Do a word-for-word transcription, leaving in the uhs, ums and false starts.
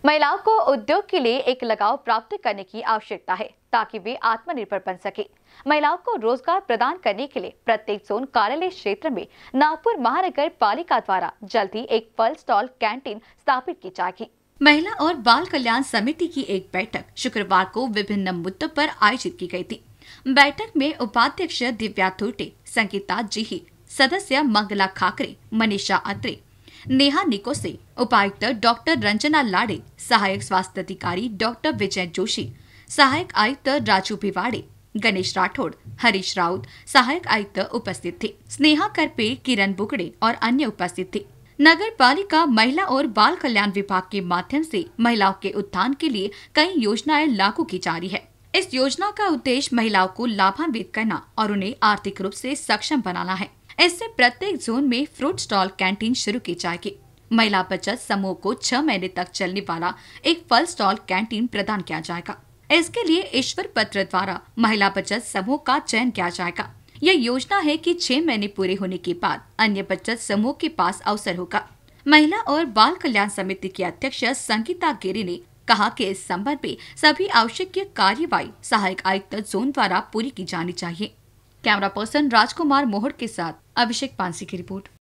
महिलाओं को उद्योग के लिए एक लगाव प्राप्त करने की आवश्यकता है ताकि वे आत्मनिर्भर बन सके। महिलाओं को रोजगार प्रदान करने के लिए प्रत्येक जोन कार्यालय क्षेत्र में नागपुर महानगर पालिका द्वारा जल्द ही एक फल स्टॉल कैंटीन स्थापित की जाएगी। महिला और बाल कल्याण समिति की एक बैठक शुक्रवार को विभिन्न मुद्दों पर आयोजित की गई थी। बैठक में उपाध्यक्ष दिव्या थोटे, संगीता जीही, सदस्य मंगला खाकरे, मनीषा अत्रे, नेहा निकोसे, उपायुक्त डॉक्टर रंजना लाड़े, सहायक स्वास्थ्य अधिकारी डॉक्टर विजय जोशी, सहायक आयुक्त राजू भिवाड़े, गणेश राठौड़, हरीश राउत, सहायक आयुक्त उपस्थित थे। स्नेहा करपे, किरण बुगड़े और अन्य उपस्थित थे। नगर पालिका महिला और बाल कल्याण विभाग के माध्यम से महिलाओं के उत्थान के लिए कई योजनाएं लागू की जा रही है। इस योजना का उद्देश्य महिलाओं को लाभान्वित करना और उन्हें आर्थिक रूप से सक्षम बनाना है। इससे प्रत्येक जोन में फ्रूट स्टॉल कैंटीन शुरू की जाएगी। महिला बचत समूह को छह महीने तक चलने वाला एक फल स्टॉल कैंटीन प्रदान किया जाएगा। इसके लिए ईश्वर पत्र द्वारा महिला बचत समूह का चयन किया जाएगा। यह योजना है कि छह महीने पूरे होने के बाद अन्य बचत समूह के पास अवसर होगा। महिला और बाल कल्याण समिति की अध्यक्ष संगीता गिरी ने कहा कि इस संबंध में सभी आवश्यक कार्यवाही सहायक आयुक्त जोन द्वारा पूरी की जानी चाहिए। कैमरा पर्सन राजकुमार मोहड़ के साथ अभिषेक पांसी की रिपोर्ट।